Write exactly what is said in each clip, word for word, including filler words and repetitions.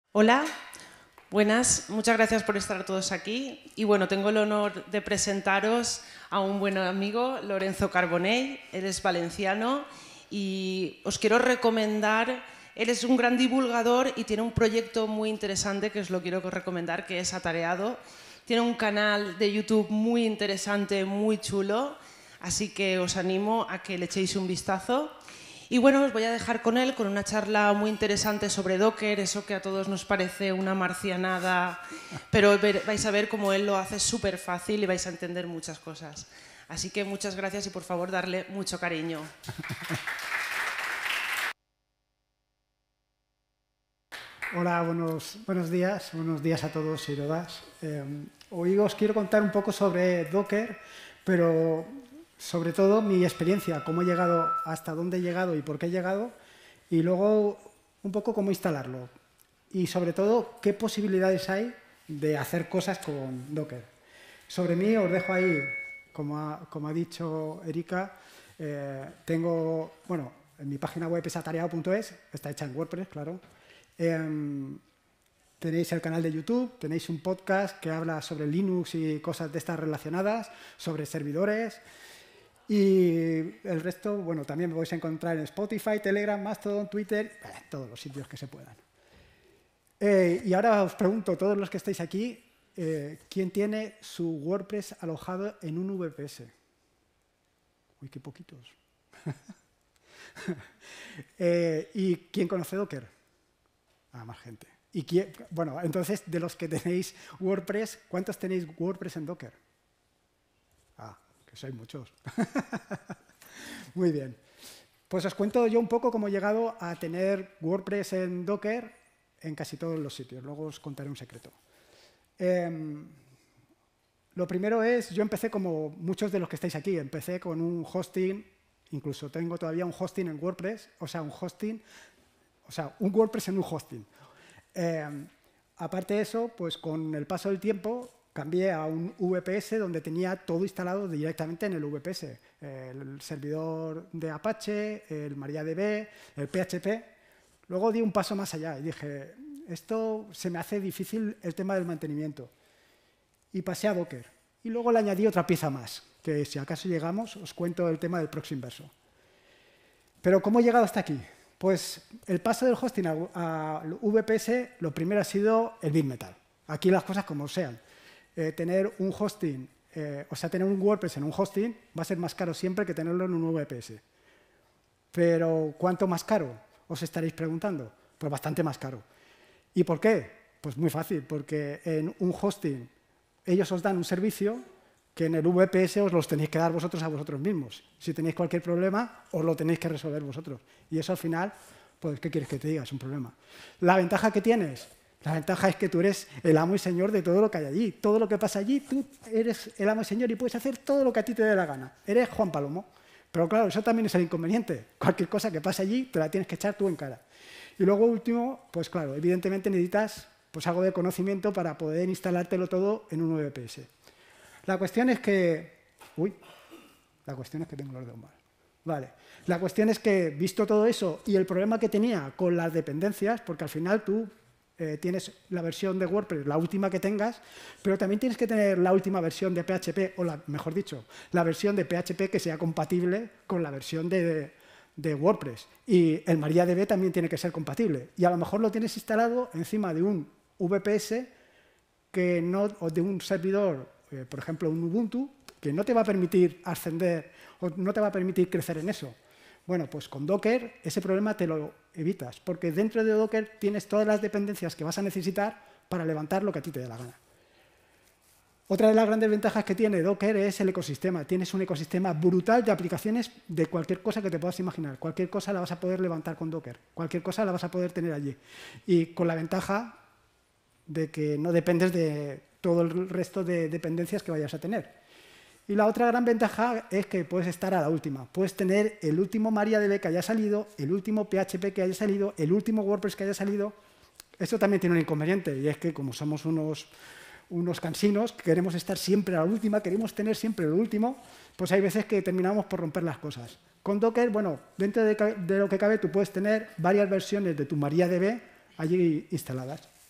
Hola, buenas, muchas gracias por estar todos aquí. Y bueno, tengo el honor de presentaros a un buen amigo, Lorenzo Carbonell. Él es valenciano y os quiero recomendar, él es un gran divulgador y tiene un proyecto muy interesante que os lo quiero recomendar, que es Atareado. Tiene un canal de YouTube muy interesante, muy chulo, así que os animo a que le echéis un vistazo. Y bueno, os voy a dejar con él, con una charla muy interesante sobre Docker, eso que a todos nos parece una marcianada, pero vais a ver cómo él lo hace súper fácil y vais a entender muchas cosas. Así que muchas gracias y por favor darle mucho cariño. Hola, buenos, buenos días, buenos días a todos y todas. Eh, hoy os quiero contar un poco sobre Docker, pero sobre todo mi experiencia, cómo he llegado, hasta dónde he llegado y por qué he llegado, y luego un poco cómo instalarlo. Y sobre todo, qué posibilidades hay de hacer cosas con Docker. Sobre mí os dejo ahí, como ha, como ha dicho Erika, eh, tengo, bueno, en mi página web es atareado punto es, está hecha en WordPress, claro. Eh, tenéis el canal de YouTube, tenéis un podcast que habla sobre Linux y cosas de estas relacionadas, sobre servidores. Y el resto, bueno, también me vais a encontrar en Spotify, Telegram, Mastodon, Twitter, eh, todos los sitios que se puedan. Eh, y ahora os pregunto, todos los que estáis aquí, eh, ¿quién tiene su WordPress alojado en un V P S? Uy, qué poquitos. eh, ¿Y quién conoce Docker? Ah, más gente. ¿Y quién? Bueno, entonces, de los que tenéis WordPress, ¿cuántos tenéis WordPress en Docker? Ah, que sois muchos. Muy bien. Pues os cuento yo un poco cómo he llegado a tener WordPress en Docker en casi todos los sitios. Luego os contaré un secreto. Eh, lo primero es, yo empecé como muchos de los que estáis aquí. Empecé con un hosting, incluso tengo todavía un hosting en WordPress, o sea, un hosting, o sea, un WordPress en un hosting. Eh, aparte de eso, pues con el paso del tiempo cambié a un V P S donde tenía todo instalado directamente en el V P S. El servidor de Apache, el MariaDB, el P H P. Luego di un paso más allá y dije, esto se me hace difícil el tema del mantenimiento. Y pasé a Docker. Y luego le añadí otra pieza más, que si acaso llegamos os cuento el tema del próximo verso. Pero ¿cómo he llegado hasta aquí? Pues el paso del hosting al V P S, lo primero ha sido el Big Metal. Aquí las cosas como sean. Eh, tener un hosting, eh, o sea, tener un WordPress en un hosting va a ser más caro siempre que tenerlo en un V P S. Pero ¿cuánto más caro? Os estaréis preguntando. Pues bastante más caro. ¿Y por qué? Pues muy fácil, porque en un hosting ellos os dan un servicio que en el V P S os los tenéis que dar vosotros a vosotros mismos. Si tenéis cualquier problema, os lo tenéis que resolver vosotros. Y eso al final, pues, ¿qué quieres que te diga? Es un problema. La ventaja que tienes, la ventaja es que tú eres el amo y señor de todo lo que hay allí. Todo lo que pasa allí, tú eres el amo y señor y puedes hacer todo lo que a ti te dé la gana. Eres Juan Palomo. Pero claro, eso también es el inconveniente. Cualquier cosa que pase allí, te la tienes que echar tú en cara. Y luego, último, pues claro, evidentemente necesitas pues, algo de conocimiento para poder instalártelo todo en un V P S. La cuestión es que... Uy, la cuestión es que tengo los dedos mal. Vale. La cuestión es que, visto todo eso y el problema que tenía con las dependencias, porque al final tú eh, tienes la versión de WordPress, la última que tengas, pero también tienes que tener la última versión de P H P, o la, mejor dicho, la versión de P H P que sea compatible con la versión de, de WordPress. Y el MariaDB también tiene que ser compatible. Y a lo mejor lo tienes instalado encima de un V P S que no, o de un servidor, eh, por ejemplo, un Ubuntu, que no te va a permitir ascender o no te va a permitir crecer en eso. Bueno, pues con Docker ese problema te lo evitas, porque dentro de Docker tienes todas las dependencias que vas a necesitar para levantar lo que a ti te dé la gana. Otra de las grandes ventajas que tiene Docker es el ecosistema. Tienes un ecosistema brutal de aplicaciones de cualquier cosa que te puedas imaginar. Cualquier cosa la vas a poder levantar con Docker. Cualquier cosa la vas a poder tener allí. Y con la ventaja de que no dependes de todo el resto de dependencias que vayas a tener. Y la otra gran ventaja es que puedes estar a la última. Puedes tener el último MariaDB que haya salido, el último P H P que haya salido, el último WordPress que haya salido. Esto también tiene un inconveniente, y es que como somos unos, unos cansinos, queremos estar siempre a la última, queremos tener siempre lo último, pues hay veces que terminamos por romper las cosas. Con Docker, bueno, dentro de, de lo que cabe, tú puedes tener varias versiones de tu MariaDB allí instaladas.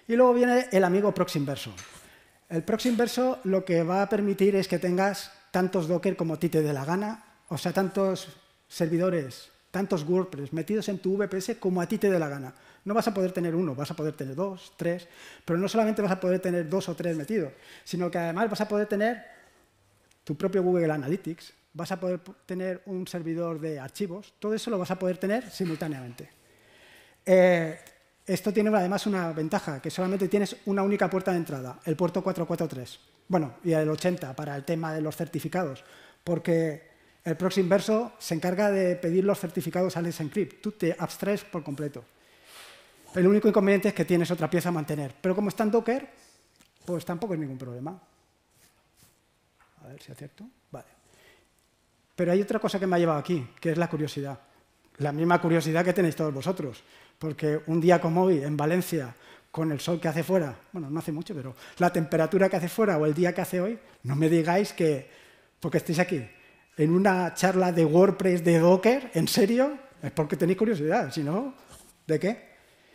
Y luego viene el amigo proxy inverso. El proxy inverso lo que va a permitir es que tengas tantos Docker como a ti te dé la gana, o sea, tantos servidores, tantos WordPress metidos en tu V P S como a ti te dé la gana. No vas a poder tener uno, vas a poder tener dos, tres, pero no solamente vas a poder tener dos o tres metidos, sino que además vas a poder tener tu propio Google Analytics, vas a poder tener un servidor de archivos, todo eso lo vas a poder tener simultáneamente. Eh, esto tiene además una ventaja, que solamente tienes una única puerta de entrada, el puerto cuatrocientos cuarenta y tres. Bueno, y el ochenta para el tema de los certificados, porque el proxy inverso se encarga de pedir los certificados al Let's Encrypt. Tú te abstraes por completo. El único inconveniente es que tienes otra pieza a mantener. Pero como está en Docker, pues tampoco es ningún problema. A ver si acierto. Vale. Pero hay otra cosa que me ha llevado aquí, que es la curiosidad. La misma curiosidad que tenéis todos vosotros. Porque un día como hoy, en Valencia, con el sol que hace fuera, bueno, no hace mucho, pero la temperatura que hace fuera o el día que hace hoy, no me digáis que, porque estéis aquí, en una charla de WordPress de Docker, ¿en serio? Es porque tenéis curiosidad, si no, ¿de qué?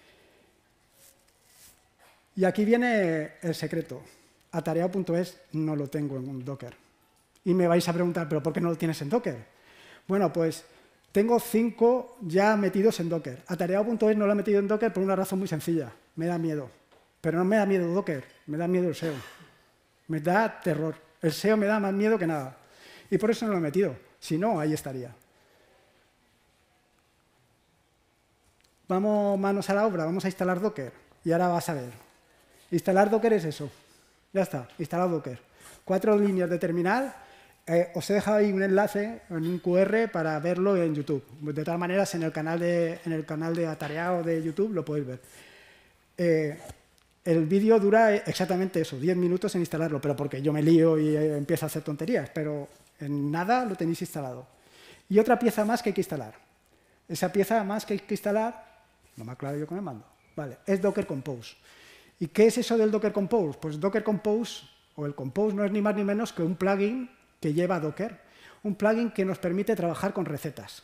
Y aquí viene el secreto. Atareado punto es no lo tengo en un Docker. Y me vais a preguntar, ¿pero por qué no lo tienes en Docker? Bueno, pues tengo cinco ya metidos en Docker. Atareado punto es no lo he metido en Docker por una razón muy sencilla. Me da miedo. Pero no me da miedo Docker, me da miedo el S E O. Me da terror. El S E O me da más miedo que nada. Y por eso no lo he metido. Si no, ahí estaría. Vamos manos a la obra, vamos a instalar Docker. Y ahora vas a ver. Instalar Docker es eso. Ya está, instalar Docker. Cuatro líneas de terminal. Eh, os he dejado ahí un enlace en un Q R para verlo en YouTube. De todas maneras, en el canal de, en el canal de Atareado de YouTube lo podéis ver. Eh, el vídeo dura exactamente eso, diez minutos en instalarlo, pero porque yo me lío y eh, empiezo a hacer tonterías, pero en nada lo tenéis instalado. Y otra pieza más que hay que instalar. Esa pieza más que hay que instalar, no me aclaro yo con el mando, vale, es Docker Compose. ¿Y qué es eso del Docker Compose? Pues Docker Compose, o el Compose, no es ni más ni menos que un plugin que lleva Docker, un plugin que nos permite trabajar con recetas.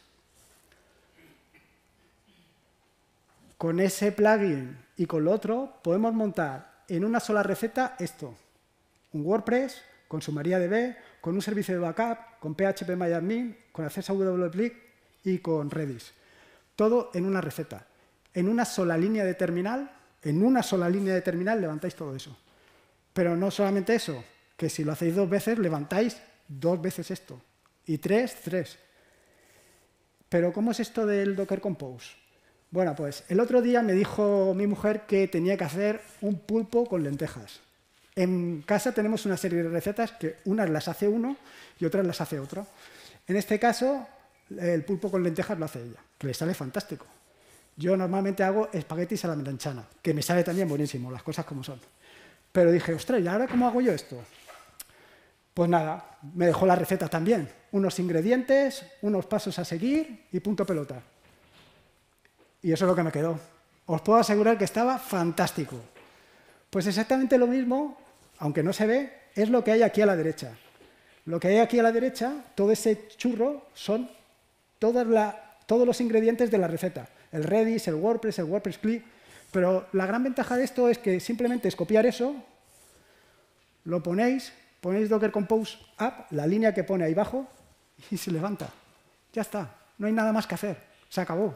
Con ese plugin y con lo otro podemos montar en una sola receta esto, un WordPress con su MariaDB, con un servicio de backup, con P H P MyAdmin, con acceso a W P L I y con Redis. Todo en una receta. En una sola línea de terminal, en una sola línea de terminal levantáis todo eso. Pero no solamente eso, que si lo hacéis dos veces, levantáis dos veces esto. Y tres, tres. Pero ¿cómo es esto del Docker Compose? Bueno, pues el otro día me dijo mi mujer que tenía que hacer un pulpo con lentejas. En casa tenemos una serie de recetas que unas las hace uno y otras las hace otro. En este caso, el pulpo con lentejas lo hace ella, que le sale fantástico. Yo normalmente hago espaguetis a la melanchana, que me sale también buenísimo, las cosas como son. Pero dije, ostras, ¿y ahora cómo hago yo esto? Pues nada, me dejó la receta también. Unos ingredientes, unos pasos a seguir y punto pelota. Y eso es lo que me quedó. Os puedo asegurar que estaba fantástico. Pues exactamente lo mismo, aunque no se ve, es lo que hay aquí a la derecha. Lo que hay aquí a la derecha, todo ese churro, son todas la, todos los ingredientes de la receta. El Redis, el WordPress, el WordPress CLI. Pero la gran ventaja de esto es que simplemente es copiar eso, lo ponéis, ponéis Docker Compose App, la línea que pone ahí abajo, y se levanta. Ya está, no hay nada más que hacer, se acabó.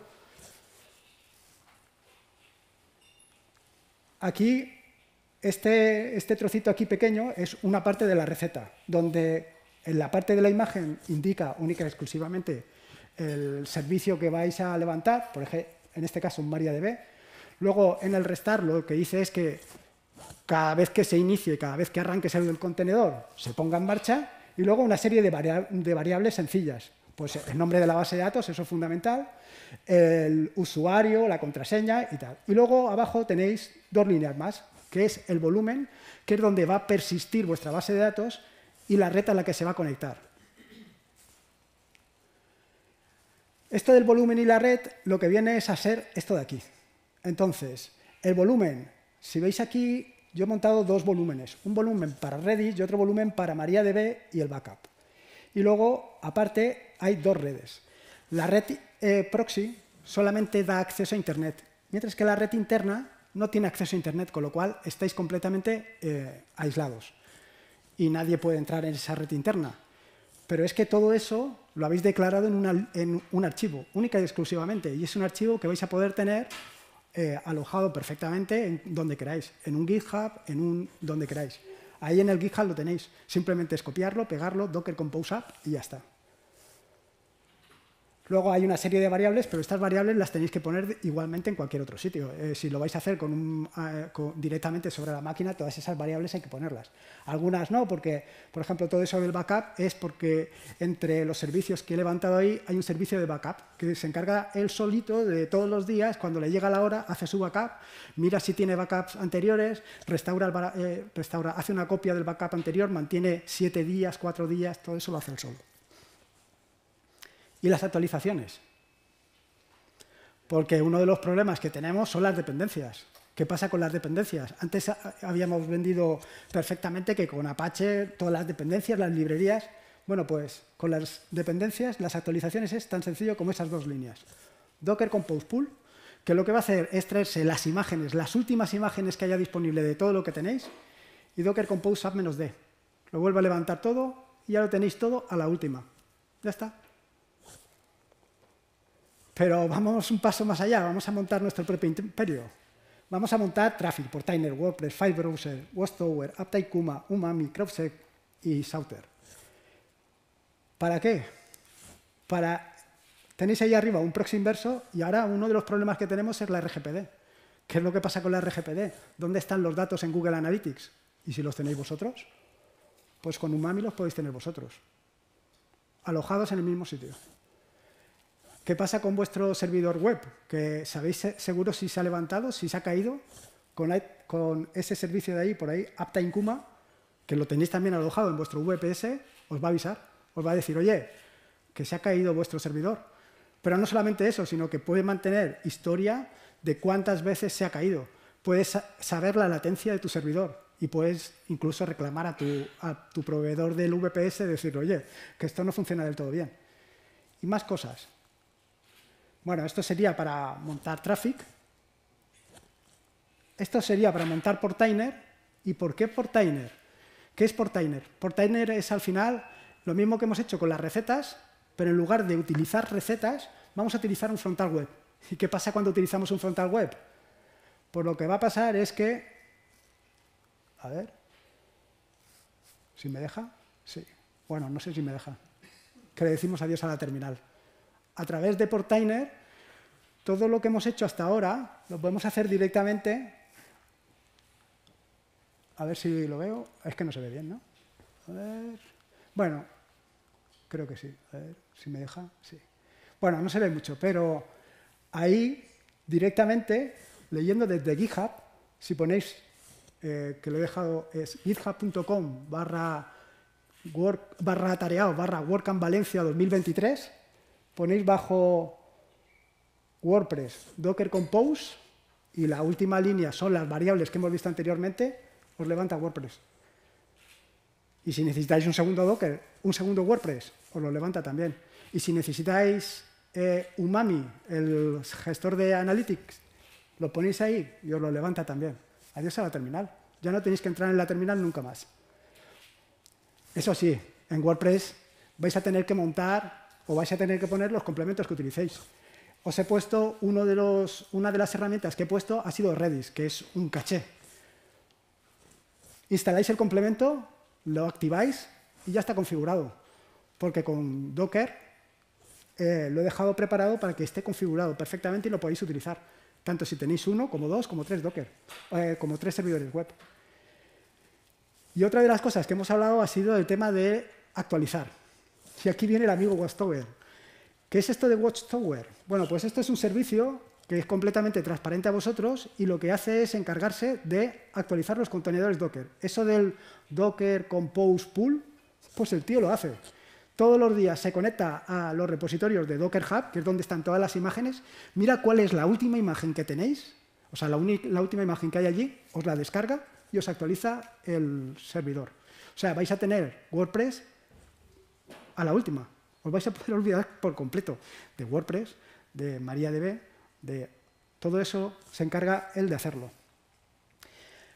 Aquí, este, este trocito aquí pequeño es una parte de la receta, donde en la parte de la imagen indica única y exclusivamente el servicio que vais a levantar, por ejemplo, en este caso un MariaDB. Luego, en el restar, lo que dice es que cada vez que se inicie, cada vez que arranque el contenedor, se ponga en marcha, y luego una serie de, varia de variables sencillas. Pues el nombre de la base de datos, eso es fundamental, el usuario, la contraseña y tal. Y luego abajo tenéis dos líneas más, que es el volumen, que es donde va a persistir vuestra base de datos, y la red a la que se va a conectar. Esto del volumen y la red, lo que viene es a ser esto de aquí. Entonces, el volumen, si veis aquí, yo he montado dos volúmenes. Un volumen para Redis y otro volumen para MariaDB y el backup. Y luego, aparte, hay dos redes. La red eh, proxy solamente da acceso a Internet, mientras que la red interna no tiene acceso a Internet, con lo cual estáis completamente eh, aislados y nadie puede entrar en esa red interna. Pero es que todo eso lo habéis declarado en, una, en un archivo, única y exclusivamente, y es un archivo que vais a poder tener eh, alojado perfectamente en donde queráis, en un GitHub, en un donde queráis. Ahí en el GitHub lo tenéis, simplemente es copiarlo, pegarlo, Docker Compose App y ya está. Luego hay una serie de variables, pero estas variables las tenéis que poner igualmente en cualquier otro sitio. Eh, si lo vais a hacer con un, eh, con, directamente sobre la máquina, todas esas variables hay que ponerlas. Algunas no, porque, por ejemplo, todo eso del backup es porque entre los servicios que he levantado ahí hay un servicio de backup que se encarga él solito de todos los días, cuando le llega la hora, hace su backup, mira si tiene backups anteriores, restaura, el, eh, restaura hace una copia del backup anterior, mantiene siete días, cuatro días, todo eso lo hace él solo. Y las actualizaciones. Porque uno de los problemas que tenemos son las dependencias. ¿Qué pasa con las dependencias? Antes habíamos vendido perfectamente que con Apache todas las dependencias, las librerías... Bueno, pues con las dependencias, las actualizaciones es tan sencillo como esas dos líneas. Docker Compose Pool, que lo que va a hacer es traerse las imágenes, las últimas imágenes que haya disponible de todo lo que tenéis, y Docker Compose App-D. Lo vuelve a levantar todo y ya lo tenéis todo a la última. Ya está. Pero vamos un paso más allá, vamos a montar nuestro propio imperio. Vamos a montar Traffic, Portainer, WordPress, FileBrowser, Watchtower, Aptaikuma, Umami, CrowdSec y Sauter. ¿Para qué? Para... Tenéis ahí arriba un proxy inverso y ahora uno de los problemas que tenemos es la R G P D. ¿Qué es lo que pasa con la R G P D? ¿Dónde están los datos en Google Analytics? ¿Y si los tenéis vosotros? Pues con Umami los podéis tener vosotros, alojados en el mismo sitio. ¿Qué pasa con vuestro servidor web? Que sabéis seguro si se ha levantado, si se ha caído, con, la, con ese servicio de ahí, por ahí, Aptaikuma, que lo tenéis también alojado en vuestro V P S, os va a avisar, os va a decir, oye, que se ha caído vuestro servidor. Pero no solamente eso, sino que puede mantener historia de cuántas veces se ha caído. Puedes saber la latencia de tu servidor y puedes incluso reclamar a tu, a tu proveedor del V P S y decir, oye, que esto no funciona del todo bien. Y más cosas. Bueno, esto sería para montar Traffic. Esto sería para montar Portainer. ¿Y por qué Portainer? ¿Qué es Portainer? Portainer es al final lo mismo que hemos hecho con las recetas, pero en lugar de utilizar recetas, vamos a utilizar un frontal web. ¿Y qué pasa cuando utilizamos un frontal web? Pues lo que va a pasar es que... A ver... ¿Si me deja? Sí. Bueno, no sé si me deja. Que le decimos adiós a la terminal. A través de Portainer, todo lo que hemos hecho hasta ahora lo podemos hacer directamente. A ver si lo veo. Es que no se ve bien, ¿no? A ver. Bueno, creo que sí. A ver si me deja. Sí. Bueno, no se ve mucho, pero ahí directamente, leyendo desde GitHub, si ponéis, eh, que lo he dejado, es github.com barra barra tareado barra WordCamp Valencia dos mil veintitrés. Ponéis bajo WordPress Docker Compose y la última línea son las variables que hemos visto anteriormente, os levanta WordPress. Y si necesitáis un segundo Docker, un segundo WordPress, os lo levanta también. Y si necesitáis eh, Umami, el gestor de Analytics, lo ponéis ahí y os lo levanta también. Adiós a la terminal. Ya no tenéis que entrar en la terminal nunca más. Eso sí, en WordPress vais a tener que montar o vais a tener que poner los complementos que utilicéis. Os he puesto, uno de los, una de las herramientas que he puesto ha sido Redis, que es un caché. Instaláis el complemento, lo activáis y ya está configurado. Porque con Docker eh, lo he dejado preparado para que esté configurado perfectamente y lo podéis utilizar. Tanto si tenéis uno, como dos, como tres Docker, eh, como tres servidores web. Y otra de las cosas que hemos hablado ha sido el tema de actualizar. Y aquí viene el amigo Watchtower. ¿Qué es esto de Watchtower? Bueno, pues esto es un servicio que es completamente transparente a vosotros y lo que hace es encargarse de actualizar los contenedores Docker. Eso del Docker Compose Pool, pues el tío lo hace. Todos los días se conecta a los repositorios de Docker Hub, que es donde están todas las imágenes, mira cuál es la última imagen que tenéis, o sea, la, la última imagen que hay allí, os la descarga y os actualiza el servidor. O sea, vais a tener WordPress a la última. Os vais a poder olvidar por completo de WordPress, de MariaDB, de todo eso se encarga él de hacerlo.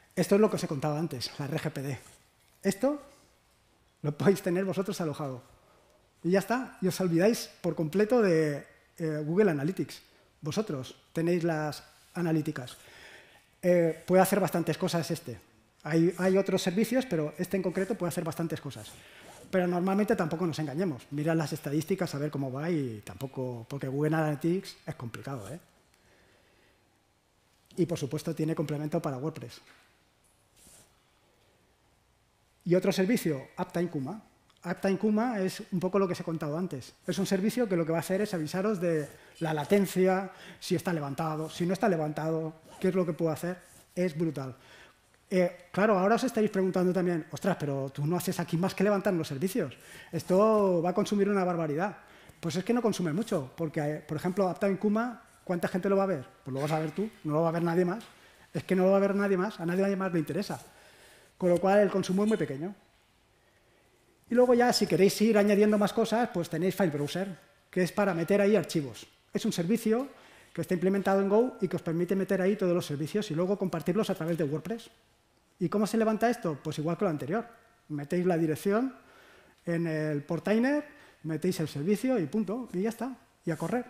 Esto es lo que os he contado antes, la R G P D. Esto lo podéis tener vosotros alojado. Y ya está, y os olvidáis por completo de eh, Google Analytics. Vosotros tenéis las analíticas. Eh, puede hacer bastantes cosas este. Hay, hay otros servicios, pero este en concreto puede hacer bastantes cosas. Pero normalmente tampoco nos engañemos. Mirad las estadísticas a ver cómo va y tampoco... Porque Google Analytics es complicado, ¿eh? Y, por supuesto, tiene complemento para WordPress. Y otro servicio, Uptime Kuma. Uptime Kuma es un poco lo que os he contado antes. Es un servicio que lo que va a hacer es avisaros de la latencia, si está levantado, si no está levantado, qué es lo que puedo hacer. Es brutal. Eh, claro, ahora os estaréis preguntando también, ostras, pero tú no haces aquí más que levantar los servicios. Esto va a consumir una barbaridad. Pues es que no consume mucho, porque, eh, por ejemplo, Uptime Kuma, ¿cuánta gente lo va a ver? Pues lo vas a ver tú, no lo va a ver nadie más. Es que no lo va a ver nadie más, a nadie más le interesa. Con lo cual, el consumo es muy pequeño. Y luego ya, si queréis ir añadiendo más cosas, pues tenéis File Browser, que es para meter ahí archivos. Es un servicio que está implementado en Go y que os permite meter ahí todos los servicios y luego compartirlos a través de WordPress. ¿Y cómo se levanta esto? Pues igual que lo anterior. Metéis la dirección en el portainer, metéis el servicio y punto, y ya está, y a correr.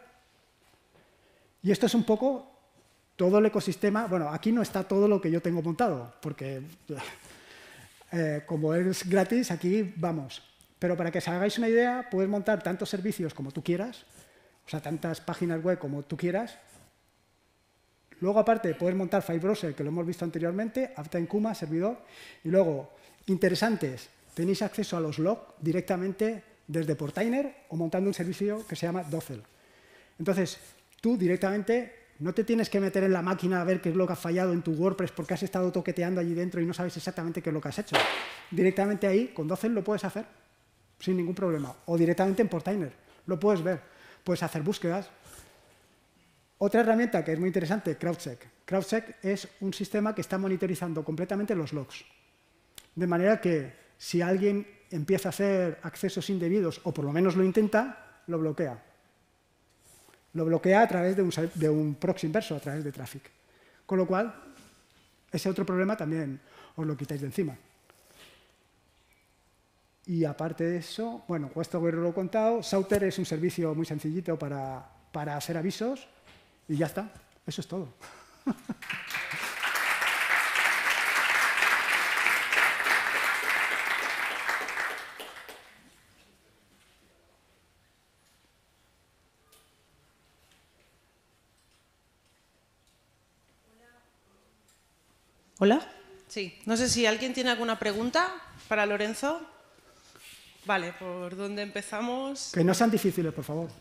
Y esto es un poco todo el ecosistema. Bueno, aquí no está todo lo que yo tengo montado, porque... Eh, como es gratis, aquí vamos. Pero para que os hagáis una idea, puedes montar tantos servicios como tú quieras, o sea, tantas páginas web como tú quieras. Luego, aparte, puedes montar File Browser, que lo hemos visto anteriormente, Uptime Kuma, servidor. Y luego, interesantes, tenéis acceso a los logs directamente desde Portainer o montando un servicio que se llama Docel. Entonces, tú directamente... No te tienes que meter en la máquina a ver qué es lo que ha fallado en tu WordPress porque has estado toqueteando allí dentro y no sabes exactamente qué es lo que has hecho. Directamente ahí, con Docel, lo puedes hacer sin ningún problema. O directamente en Portainer, lo puedes ver. Puedes hacer búsquedas. Otra herramienta que es muy interesante, CrowdSec. CrowdSec es un sistema que está monitorizando completamente los logs. De manera que si alguien empieza a hacer accesos indebidos, o por lo menos lo intenta, lo bloquea. Lo bloquea a través de un, de un proxy inverso, a través de Traffic. Con lo cual, ese otro problema también os lo quitáis de encima. Y aparte de eso, bueno, esto lo he contado. Sauter es un servicio muy sencillito para, para hacer avisos y ya está. Eso es todo. ¿Hola? Sí. No sé si alguien tiene alguna pregunta para Lorenzo. Vale, ¿por dónde empezamos? Que no sean difíciles, por favor.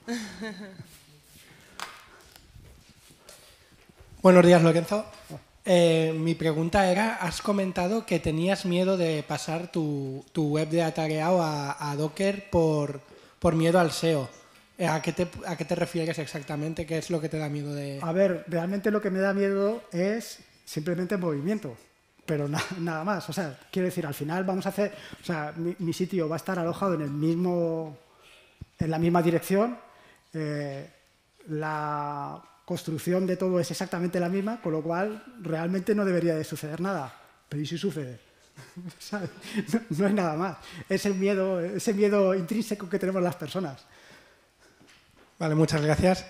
Buenos días, Lorenzo. Eh, mi pregunta era, has comentado que tenías miedo de pasar tu, tu web de atareado a, a Docker por, por miedo al S E O. ¿A qué, te, ¿A qué te refieres exactamente? ¿Qué es lo que te da miedo de...? A ver, realmente lo que me da miedo es simplemente movimiento, pero na nada más. O sea, quiero decir, al final vamos a hacer... O sea, mi, mi sitio va a estar alojado en el mismo... en la misma dirección. Eh, la construcción de todo es exactamente la misma, con lo cual realmente no debería de suceder nada. Pero ¿y si sucede? ¿Sabes? No, no es nada más. Es el miedo, ese miedo intrínseco que tenemos las personas. Vale, muchas gracias.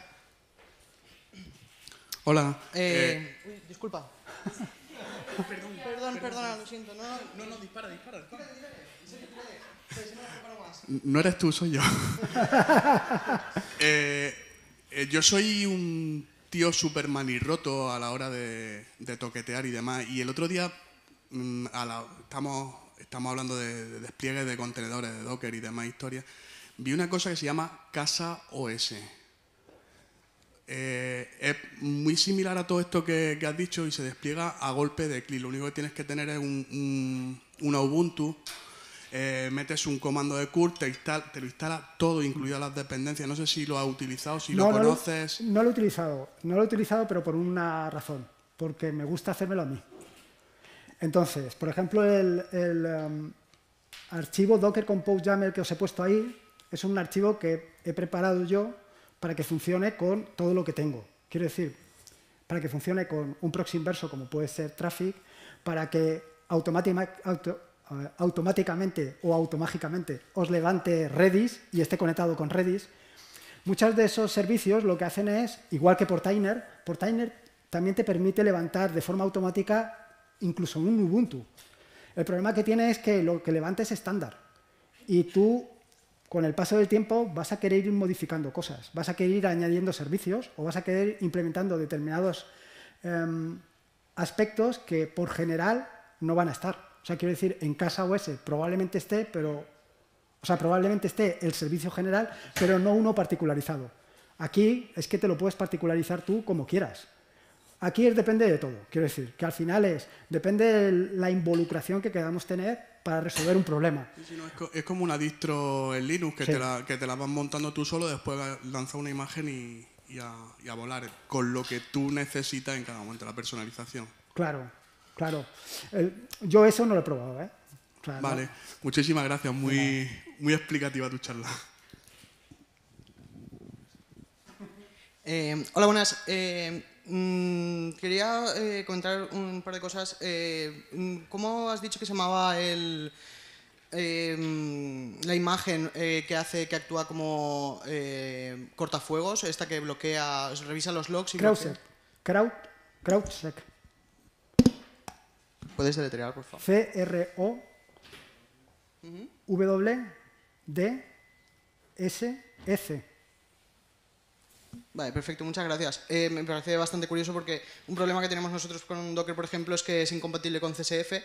Hola. Eh, eh, uy, disculpa. perdón, perdón, perdona, lo siento. No, no, no, dispara, dispara. dispara. No eres tú, soy yo. eh, eh, yo soy un tío súper manirroto a la hora de, de toquetear y demás. Y el otro día mmm, a la, estamos, estamos hablando de, de despliegue de contenedores, de Docker y demás historias. Vi una cosa que se llama Casa O S. Eh, es muy similar a todo esto que, que has dicho y se despliega a golpe de clic. Lo único que tienes que tener es un, un, una Ubuntu, eh, metes un comando de curl, te, instala, te lo instala todo, incluidas las dependencias. No sé si lo has utilizado, si no, lo conoces. No lo, no lo he utilizado, no lo he utilizado, pero por una razón, porque me gusta hacérmelo a mí. Entonces, por ejemplo, el, el um, archivo Docker Compose YAML que os he puesto ahí es un archivo que he preparado yo para que funcione con todo lo que tengo. Quiero decir, para que funcione con un proxy inverso como puede ser Traffic, para que automática, auto, uh, automáticamente o automágicamente os levante Redis y esté conectado con Redis. Muchos de esos servicios lo que hacen es, igual que Portainer, Portainer también te permite levantar de forma automática incluso un Ubuntu. El problema que tiene es que lo que levanta es estándar y tú, con el paso del tiempo, vas a querer ir modificando cosas, vas a querer ir añadiendo servicios o vas a querer ir implementando determinados eh, aspectos que por general no van a estar. O sea, quiero decir, en Casa O S probablemente esté, pero, o sea, probablemente esté el servicio general, pero no uno particularizado. Aquí es que te lo puedes particularizar tú como quieras. Aquí es, depende de todo, quiero decir, que al final es, depende de la involucración que queramos tener para resolver un problema. Sí, sí, no, es, co es como una distro en Linux, que, sí. te la, que te la vas montando tú solo, después lanzas una imagen y, y, a, y a volar, con lo que tú necesitas en cada momento, la personalización. Claro, claro. El, yo eso no lo he probado, ¿eh? O sea, vale, no. Muchísimas gracias, muy, muy explicativa tu charla. Eh, hola, buenas. Eh, mmm, quería eh, comentar un par de cosas. Eh, ¿Cómo has dicho que se llamaba el, eh, la imagen eh, que hace, que actúa como eh, cortafuegos? Esta que bloquea, revisa los logs y CrowdSec. Crowd, CrowdSec. ¿Puedes deletrear, por favor? C R O W D S F. Vale, perfecto, muchas gracias. Eh, me parece bastante curioso porque un problema que tenemos nosotros con Docker, por ejemplo, es que es incompatible con C S F,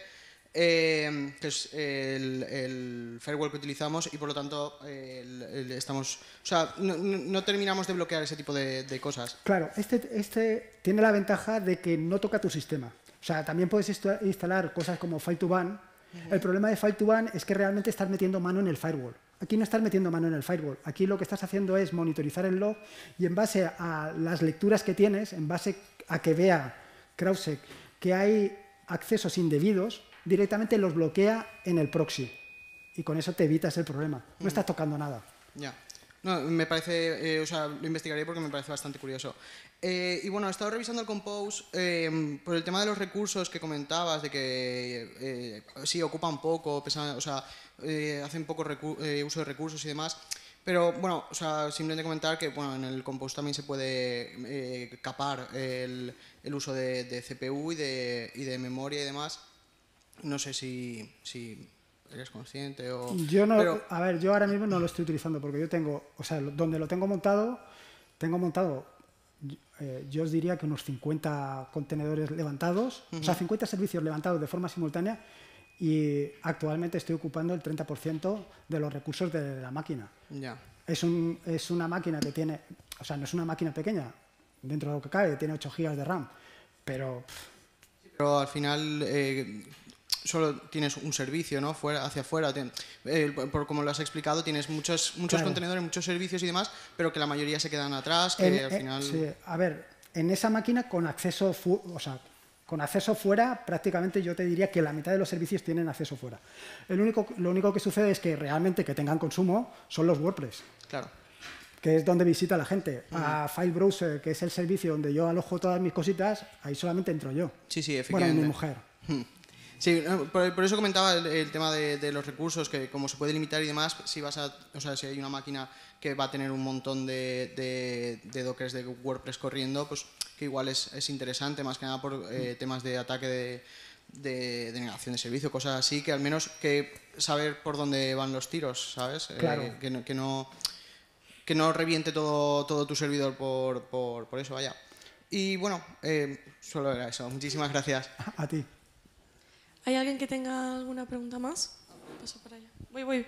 eh, que es el, el firewall que utilizamos y por lo tanto eh, el, el estamos, o sea, no, no terminamos de bloquear ese tipo de, de cosas. Claro, este, este tiene la ventaja de que no toca tu sistema. O sea, también puedes instalar cosas como File to Ban. Uh-huh. El problema de File to Ban es que realmente estás metiendo mano en el firewall. Aquí no estás metiendo mano en el firewall. Aquí lo que estás haciendo es monitorizar el log y en base a las lecturas que tienes, en base a que vea CrowdSec que hay accesos indebidos, directamente los bloquea en el proxy. Y con eso te evitas el problema. No uh-huh. estás tocando nada. Ya. No, me parece, eh, o sea, lo investigaré porque me parece bastante curioso. Eh, y bueno, he estado revisando el Compose eh, por el tema de los recursos que comentabas, de que eh, sí, ocupan poco, pesan, o sea, eh, hacen poco eh, uso de recursos y demás. Pero bueno, o sea, simplemente comentar que bueno, en el Compose también se puede eh, capar el, el uso de, de C P U y de, y de memoria y demás. No sé si... si ¿eres consciente o...? Yo no, pero... a ver, yo ahora mismo no lo estoy utilizando porque yo tengo, o sea, donde lo tengo montado, tengo montado, eh, yo os diría que unos cincuenta contenedores levantados, uh-huh. o sea, cincuenta servicios levantados de forma simultánea y actualmente estoy ocupando el treinta por ciento de los recursos de la máquina. Ya. Es, un, es una máquina que tiene, o sea, no es una máquina pequeña, dentro de lo que cabe, tiene ocho gigas de RAM, pero... Pero al final... Eh, solo tienes un servicio, ¿no? Fuera, hacia afuera. Eh, por como lo has explicado, tienes muchos, muchos claro. contenedores, muchos servicios y demás, pero que la mayoría se quedan atrás, que en, al final... Eh, sí. A ver, en esa máquina con acceso, fu o sea, con acceso fuera, prácticamente yo te diría que la mitad de los servicios tienen acceso fuera. El único, lo único que sucede es que realmente que tengan consumo son los WordPress. Claro. Que es donde visita la gente. Uh-huh. A File Browser, que es el servicio donde yo alojo todas mis cositas, ahí solamente entro yo. Sí, sí, efectivamente. Bueno, y mi mujer. Uh-huh. Sí, por, por eso comentaba el, el tema de, de los recursos, que como se puede limitar y demás, si vas a, o sea, si hay una máquina que va a tener un montón de, de, de dockers de WordPress corriendo, pues que igual es, es interesante, más que nada por eh, temas de ataque de, de, de negación de servicio, cosas así, que al menos que saber por dónde van los tiros, ¿sabes? Claro. Eh, que, no, que, no, que no reviente todo, todo tu servidor por, por, por eso, vaya. Y bueno, eh, solo era eso. Muchísimas gracias. A ti. ¿Hay alguien que tenga alguna pregunta más? Paso para allá. Voy, voy.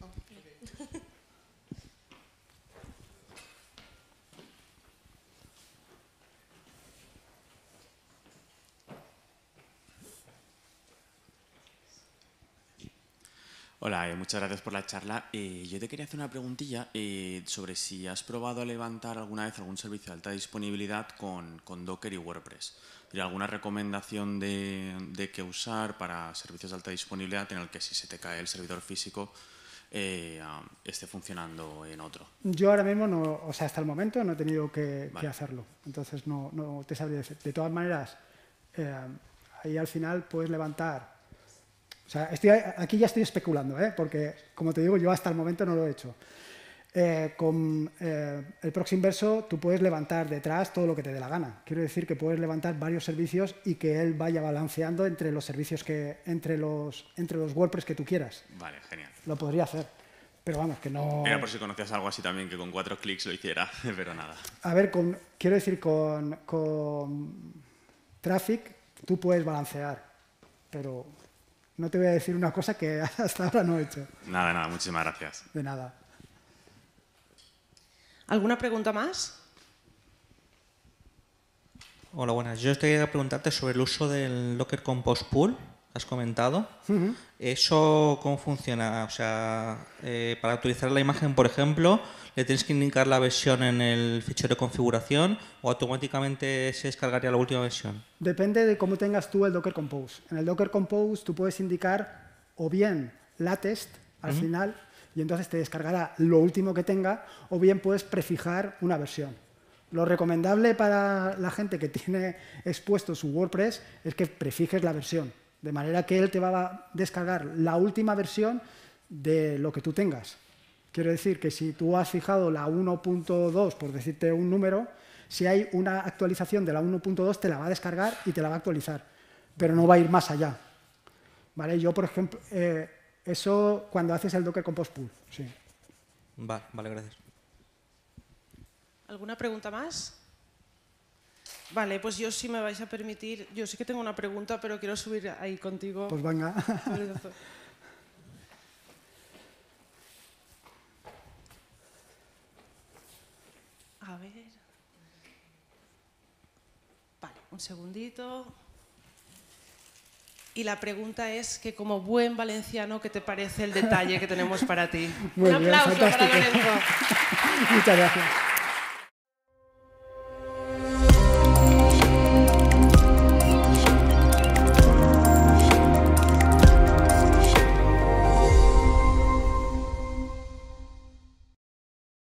Hola, eh, muchas gracias por la charla. Eh, yo te quería hacer una preguntilla eh, sobre si has probado a levantar alguna vez algún servicio de alta disponibilidad con, con Docker y WordPress. ¿Tienes alguna recomendación de, de qué usar para servicios de alta disponibilidad en el que si se te cae el servidor físico eh, um, esté funcionando en otro. Yo ahora mismo, no, o sea, hasta el momento no he tenido que, Vale. que hacerlo. Entonces no, no te sabría decir. De todas maneras, eh, ahí al final puedes levantar. O sea, estoy, aquí ya estoy especulando, ¿eh? Porque, como te digo, yo hasta el momento no lo he hecho. Eh, con eh, el Proxy Inverso tú puedes levantar detrás todo lo que te dé la gana. Quiero decir que puedes levantar varios servicios y que él vaya balanceando entre los servicios que, entre los, entre los WordPress que tú quieras. Vale, genial. Lo podría hacer, pero vamos, que no... Era por si conocías algo así también, que con cuatro clics lo hiciera, pero nada. A ver, con, quiero decir, con, con Traffic tú puedes balancear, pero no te voy a decir una cosa que hasta ahora no he hecho. Nada, nada, muchísimas gracias. De nada. ¿Alguna pregunta más? Hola, buenas. Yo te quería preguntarte sobre el uso del Docker Compose Pool, que has comentado. Uh-huh. ¿Eso cómo funciona? O sea, eh, para actualizar la imagen, por ejemplo, ¿le tienes que indicar la versión en el fichero de configuración o automáticamente se descargaría la última versión? Depende de cómo tengas tú el Docker Compose. En el Docker Compose tú puedes indicar o bien latest al uh-huh. final, y entonces te descargará lo último que tenga, o bien puedes prefijar una versión. Lo recomendable para la gente que tiene expuesto su WordPress es que prefijes la versión, de manera que él te va a descargar la última versión de lo que tú tengas. Quiero decir que si tú has fijado la uno punto dos, por decirte un número, si hay una actualización de la uno punto dos te la va a descargar y te la va a actualizar, pero no va a ir más allá. ¿Vale? Yo, por ejemplo... Eh, Eso cuando haces el Docker Compose Pool, sí. Vale, vale, gracias. ¿Alguna pregunta más? Vale, pues yo, si me vais a permitir, yo sí que tengo una pregunta, pero quiero subir ahí contigo. Pues venga. A ver. Vale, un segundito. Y la pregunta es que, como buen valenciano, ¿qué te parece el detalle que tenemos para ti? Muy Un bien, aplauso fantástico. para Lorenzo. Muchas gracias.